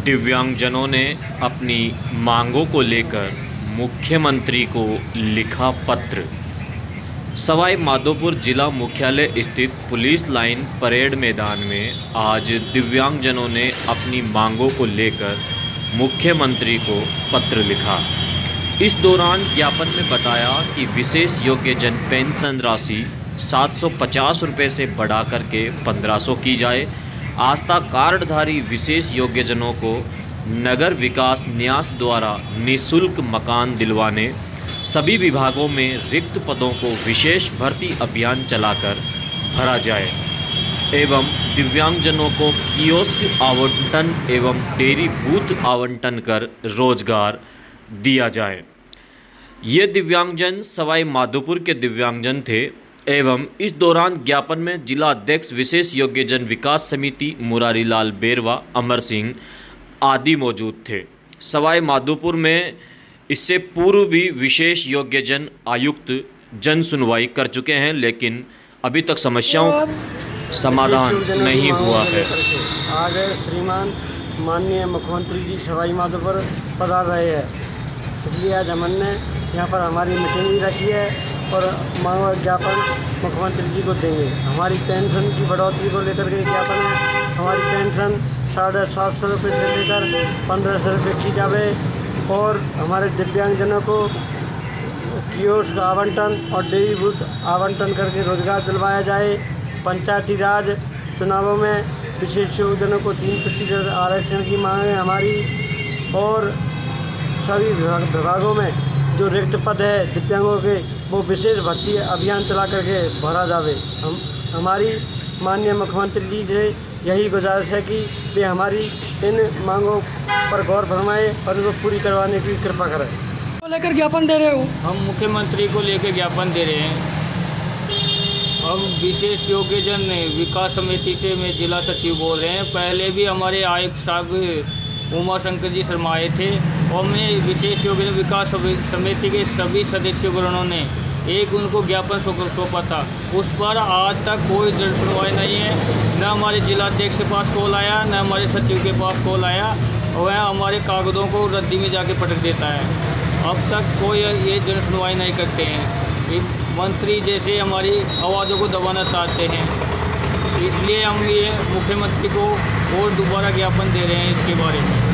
दिव्यांगजनों ने अपनी मांगों को लेकर मुख्यमंत्री को लिखा पत्र। सवाई माधोपुर जिला मुख्यालय स्थित पुलिस लाइन परेड मैदान में आज दिव्यांगजनों ने अपनी मांगों को लेकर मुख्यमंत्री को पत्र लिखा। इस दौरान ज्ञापन में बताया कि विशेष योग्यजन पेंशन राशि 750 रुपये से बढ़ा करके 1500 की जाए। आस्था कार्डधारी विशेष योग्यजनों को नगर विकास न्यास द्वारा निःशुल्क मकान दिलवाने, सभी विभागों में रिक्त पदों को विशेष भर्ती अभियान चलाकर भरा जाए एवं दिव्यांगजनों को कियोस्क आवंटन एवं डेयरी बूथ आवंटन कर रोजगार दिया जाए। ये दिव्यांगजन सवाई माधोपुर के दिव्यांगजन थे एवं इस दौरान ज्ञापन में जिला अध्यक्ष विशेष योग्यजन विकास समिति मुरारी लाल बेरवा, अमर सिंह आदि मौजूद थे। सवाई माधोपुर में इससे पूर्व भी विशेष योग्यजन आयुक्त जन सुनवाई कर चुके हैं, लेकिन अभी तक समस्याओं का समाधान नहीं हुआ है। आज श्रीमान माननीय मुख्यमंत्री जी सवाई माधोपुर पधार रहे हैं, इसलिए आज हमने यहाँ पर हमारी मीटिंग भी रखी है और मांग ज्ञापन मुख्यमंत्री जी को देंगे। हमारी पेंशन की बढ़ोतरी को लेकर के ज्ञापन है। हमारी पेंशन 750 रुपये से लेकर 1500 रुपये की जाए और हमारे दिव्यांगजनों को कियोस्क आवंटन और डेयरी बूथ आवंटन करके रोजगार दिलवाया जाए। पंचायती राज चुनावों में विशेष योग्यजनों को 3% आरक्षण की मांग है हमारी और सभी विभागों में जो रिक्त पद है दिव्यांगों के वो विशेष भर्ती अभियान चला करके भरा जावे। हमारी माननीय मुख्यमंत्री जी से यही गुजारिश है कि वे हमारी इन मांगों पर गौर फरमाएं और इनको पूरी करवाने की कृपा करें। को लेकर ज्ञापन दे रहे हो? हम मुख्यमंत्री को लेकर ज्ञापन दे रहे हैं। हम विशेष योग्यजन विकास समिति से मैं जिला सचिव बोल रहे हैं। पहले भी हमारे आयुक्त साहब उमा शंकर जी शर्मा आए थे और हमने विशेष योग्यजन विकास समिति के सभी सदस्यगणों ने एक उनको ज्ञापन सौंपा था। उस पर आज तक कोई जन सुनवाई नहीं है। न हमारे जिलाध्यक्ष के पास कॉल आया, न हमारे सचिव के पास कॉल आया। वह हमारे कागज़ों को रद्दी में जाके पटक देता है। अब तक कोई ये जन सुनवाई नहीं करते हैं। मंत्री जैसे हमारी आवाज़ों को दबाना चाहते हैं, इसलिए हम ये मुख्यमंत्री को और दोबारा ज्ञापन दे रहे हैं इसके बारे में।